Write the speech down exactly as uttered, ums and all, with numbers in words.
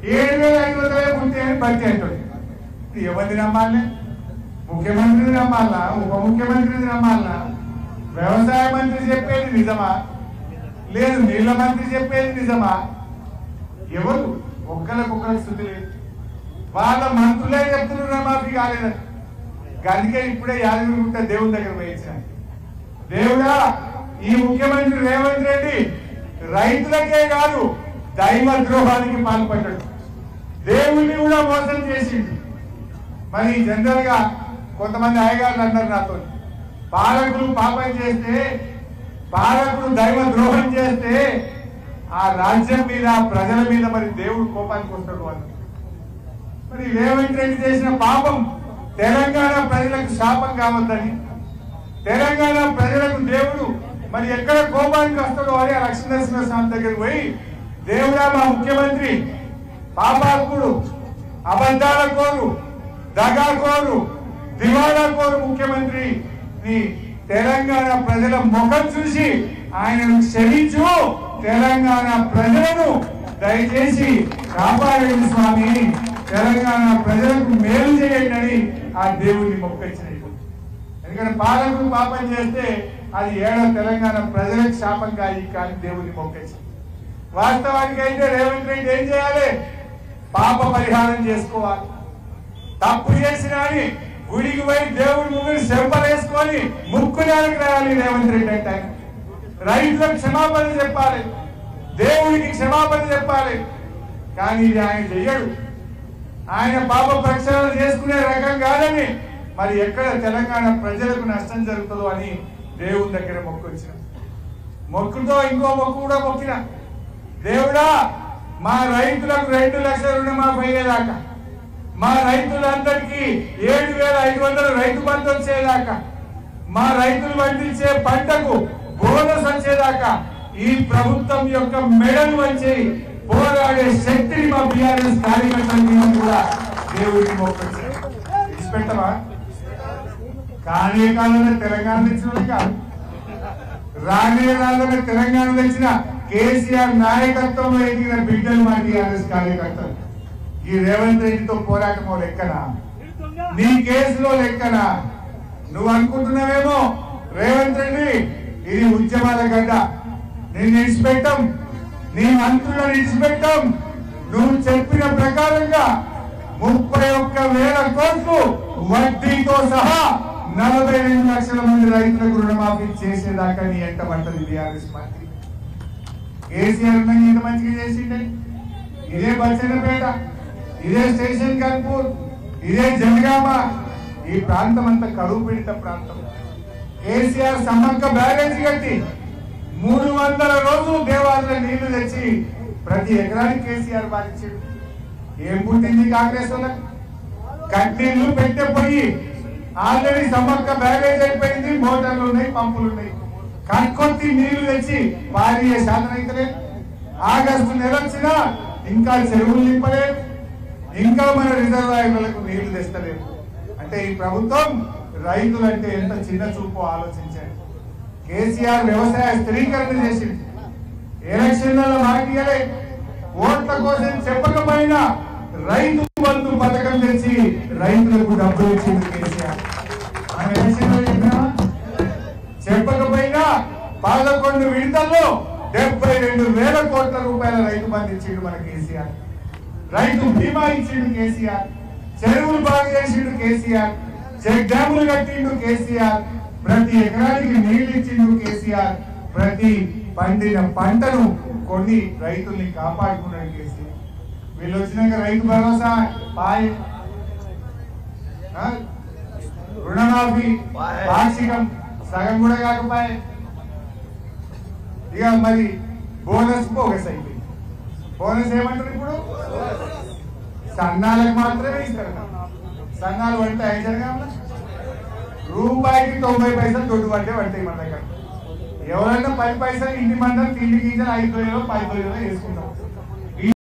ఏడు వేల ఐదు వందలే పుట్టి అని బట్టి అంటాడు. ఎవరిని నమ్మాలి? ముఖ్యమంత్రిని నమ్మాలా? ఉప ముఖ్యమంత్రిని నమ్మాలా? వ్యవసాయ మంత్రి చెప్పేది నిజమా? లేదు నీళ్ల మంత్రి చెప్పేది నిజమా? ఎవరు ఒక్కరికొక్కరికి శుద్ధి లేదు. వాళ్ళ మంత్రులే చెప్తున్నారు రుణమాఫీ కాలేదని. అందుకే ఇప్పుడే యాదగిరిగుట్ట దేవుని దగ్గర వేయించిన దేవుడా ఈ ముఖ్యమంత్రి రేవంత్ రెడ్డి రైతులకే కాదు దైవ ద్రోహానికి పాల్పడ్డాడు, దేవుణ్ణి కూడా మోసం చేసిండు. మరి జనరల్ గా కొంతమంది అయ్యగారులు అన్నారు నాతో, పాలకులు పాపం చేస్తే పాలకుడు దైవ ద్రోహం చేస్తే ఆ రాజ్యం మీద ప్రజల మీద మరి దేవుడు కోపానికి వస్తాడు అని. మరి రేవంత్ రెడ్డి చేసిన పాపం తెలంగాణ ప్రజలకు శాపం కావద్దని, తెలంగాణ ప్రజలకు దేవుడు మరి ఎక్కడ కోపానికి వస్తాడో అని ఆ లక్ష్మీనరసింహ స్వామి దగ్గరికి పోయి, దేవుడా మా ముఖ్యమంత్రి పాపాత్ముడు, అబద్ధాల కోరు, దగా కోరు, దివాళా కోరు ముఖ్యమంత్రి ని తెలంగాణ ప్రజల ముఖం చూసి ఆయనను క్షమించు, తెలంగాణ ప్రజలను దయచేసి కాపాడండి స్వామి, తెలంగాణ ప్రజలకు మేలు చేయండి అని ఆ దేవుడిని మొక్కొచ్చినట్టు. ఎందుకంటే పాలకులు పాపం చేస్తే అది ఏడో తెలంగాణ ప్రజలకు శాపం కాదు కానీ దేవుడిని మొక్కొచ్చింది. వాస్తవానికి అయితే రేవంత్ రెడ్డి ఏం చేయాలి? పాప పరిహారం చేసుకోవాలి. తప్పు చేసిన అని గుడికి పోయి దేవుడి ముందు చెంపలేసుకొని ముక్కుడానికి రాయాలి రేవంత్ రెడ్డి అంటే. రైతులకు క్షమాపణ చెప్పాలి, దేవుడికి క్షమాపణ చెప్పాలి. కానీ ఇది ఆయన చెయ్యడు. ఆయన పాప ప్రక్షాళన చేసుకునే రకం కాదని మరి ఎక్కడ తెలంగాణ ప్రజలకు నష్టం జరుగుతుందో అని దేవుని దగ్గర మొక్కు వచ్చిన మొక్కుతో ఇంకో మొక్కు కూడా మొక్కిన, దేవుడా మా రైతులకు రెండు లక్షల రుణమాఫీ అయ్యేదాకా, మా రైతులందరికీ ఏడు వేల ఐదు వందల రైతు బంధు వచ్చేదాకా, మా రైతులు పండించే పంటకు బోనస్ వచ్చేదాకా ఈ ప్రభుత్వం యొక్క మెడలు వచ్చి పోరాడే శక్తిని మా బీఆర్ఎస్ కార్యకర్తలు కూడా దేవుడికి మొక్కొచ్చారు. విడిచిపెట్టమా? కానీ కాలంలో తెలంగాణ తెచ్చిన కాదు, రానే రాళ్ళలో తెలంగాణ తెచ్చిన కేసీఆర్ నాయకత్వంలో ఎదిగిన బిడ్డలు మా టీఆర్ఎస్ కార్యకర్తలు. ఈ రేవంత్ రెడ్డితో పోరాటమో లెక్కనా, నీ కేసులో లెక్కనా? నువ్వు అనుకుంటున్నావేమో రేవంత్ రెడ్డి ఇది ఉద్యమాల గడ్డ, నేను విడిచిపెట్టాం, నీ మంత్రులను విడిచిపెట్టాం, నువ్వు చెప్పిన ప్రకారంగా ముప్పై ఒక్క వేల కోట్లు వడ్డీతో సహా నలభై రెండు లక్షల మంది రైతులకు రుణమాఫీ చేసేదాకా నీ ఎంట పట్టది బీఆర్ఎస్ పార్టీ. కేసీఆర్ ఎంత మంచిగా చేసిండే, ఇదే బచ్చన్నపేట, ఇదే స్టేషన్ కన్పూర్, ఇదే జనగామ, ఈ ప్రాంతం అంతా కరువు పీడిత ప్రాంతం. కేసీఆర్ సమ్మక్క బ్యారేజ్ కట్టి మూడు వందల రోజులు దేవాలయ నీళ్లు తెచ్చి ప్రతి ఎకరానికి కేసీఆర్ బాధించాడు. ఏం పుట్టింది కాంగ్రెస్ వాళ్ళకి? కట్నీళ్లు పెట్టే పోయి ఆల్రెడీ సమ్మక్క బ్యారేజ్ అయిపోయింది, మోటార్లు ఉన్నాయి, పంపులు ఉన్నాయి, కట్కొత్తి నీళ్లు తెచ్చి భారీ సాధన అయితే ఆగస్టు నెల వచ్చినా ఇంకా చెరువులు నింపలేదు, ఇంకా మన రిజర్వాయర్లకు నీళ్లు తెస్తలేదు. అంటే ఈ ప్రభుత్వం రైతులంటే ఎంత చిన్న చూపు ఆలోచించారు. కేసీఆర్ వ్యవసాయ స్థిరీకరణ చేసింది, ఎలక్షన్లలో మాటియలే, ఓట్ల కోసం చెప్పకపోయినా రైతు బంధు పథకం తెచ్చి రైతులకు డబ్బులు ఇచ్చింది కేసీఆర్. మనం ఎలక్షన్లో చెప్పినామా? చెప్పకపోయినా పదకొండు విడతల్లో డెబ్బై రెండు వేల కోట్ల రూపాయల రైతు బంధు ఇచ్చిండు మన కేసీఆర్. రైతు బీమా ఇచ్చిండు కేసీఆర్, చెరువులు బాగు చేసిండు కేసీఆర్, చెక్ డ్యాములు కట్టిండు కేసీఆర్, ప్రతి ఎకరానికి నీళ్లు ఇచ్చిండు కేసీఆర్, ప్రతి పండిన పంటను కొన్ని రైతుల్ని కాపాడుకున్నాడు కేసీఆర్. వీళ్ళు వచ్చినాక రైతు భరోసా పాయ్, రుణమాఫీ వార్షికం సగం కూడా కాకపోయే, ఇక మరి బోనస్ బోగస్ అయిపోయింది. బోనస్ ఏమంటారు ఇప్పుడు? సన్నాలకు మాత్రమే ఇస్తారు. సన్నాలు అంటే ఐదు రూపాయికి తొంభై పైసలు దొడ్డు పట్టే పడతాయి మన దగ్గర. ఎవరైనా పది పైసలు ఇంటి మందం తిండి గింజలు ఐదు వేలు పది వేలు వేసుకుంటాం.